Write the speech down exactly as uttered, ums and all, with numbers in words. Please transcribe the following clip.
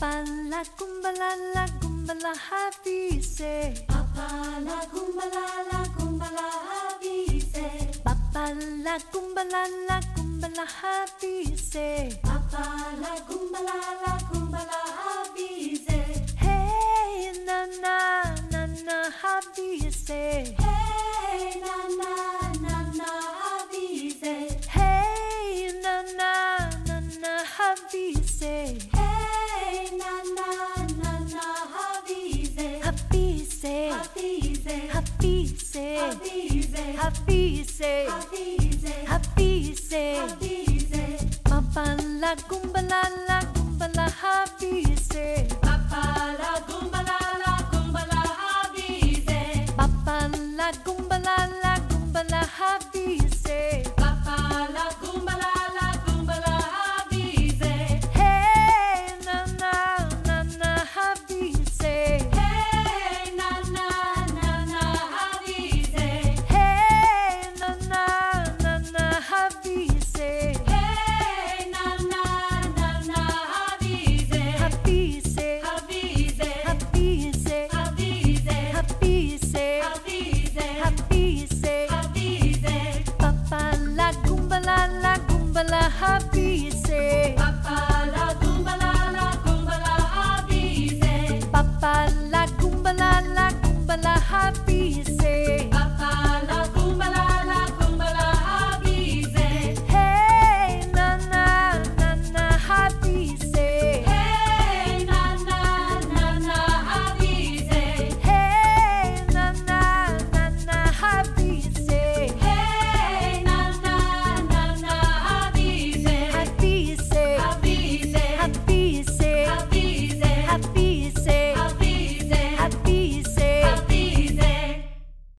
Babala Gumbala la Gumbala Havise. Babala Gumbala la Gumbala Havise. Babala Gumbala la Gumbala Havise. Babala Gumbala la Gumbala Havise. Hey na na na na Havise. Hey na na na na Havise. Hey na na na na Havise. Hey na na na na Havise. Havise. Havise. Havise. Havise. Havise. Havise. Havise. Havise. Babala Gumbala la Gumbala Havise.